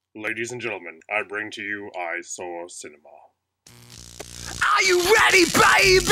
Ladies and gentlemen, I bring to you I Saw Cinema. Are you ready, baby?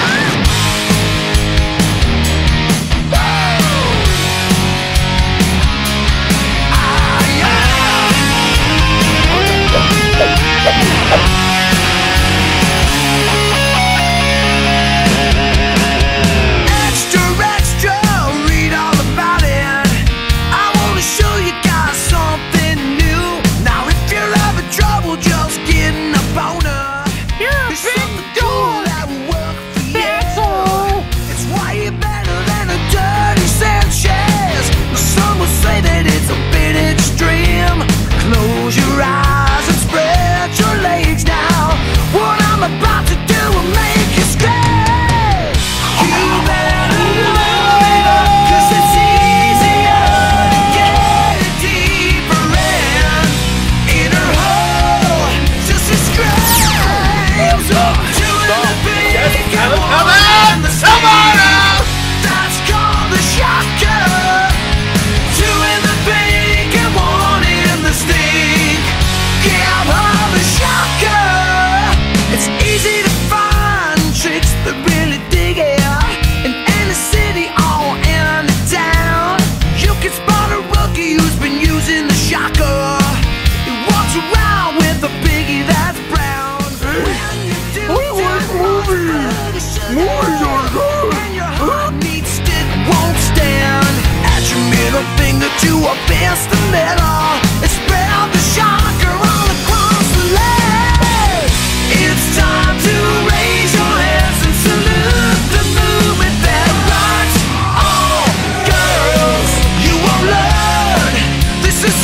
To a best metal, it's spread the shocker all across the land. It's time to raise your hands and salute the movement that rocks all girls. You won't learn, this is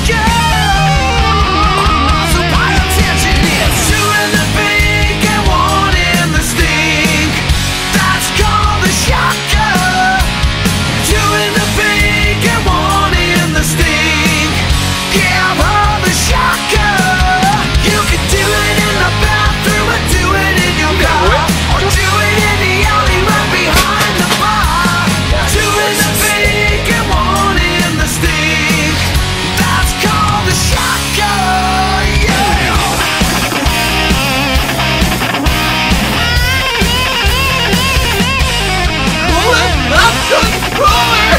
scary. So pay attention, it's two in the pink and one in the stink. That's called the shocker. Two in the pink and one in the stink. Give her the shocker. You can do it in the bathroom or do it in your car, or do it in the alley right behind the bar. Two in the pink and one in the stink. That's called the shocker. Yeah. Pull it up to the floor.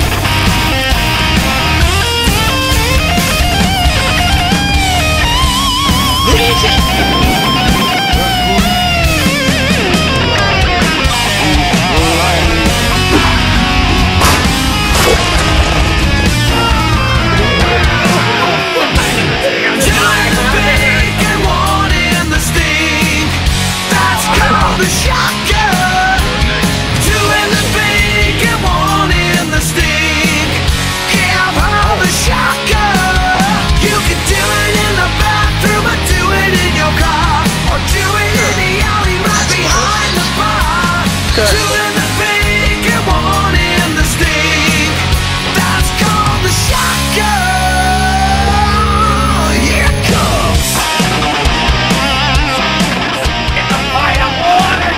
The shocker. Two in the pink and one in the stink. Give her the shocker. You can do it in the bathroom or do it in your car, or do it in the alley right behind the bar. Two in the pink and one in the stink. That's called the shocker. Here it comes. It's a fight of water,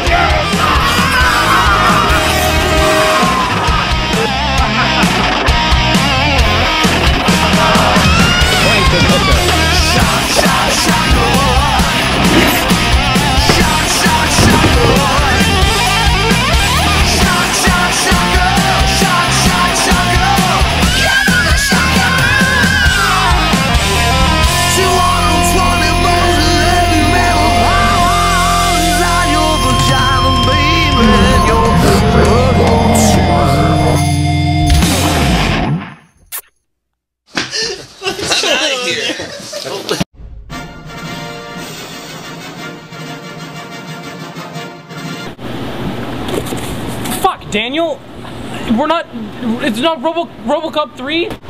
Fuck, Daniel! We're not. It's not RoboCop 3?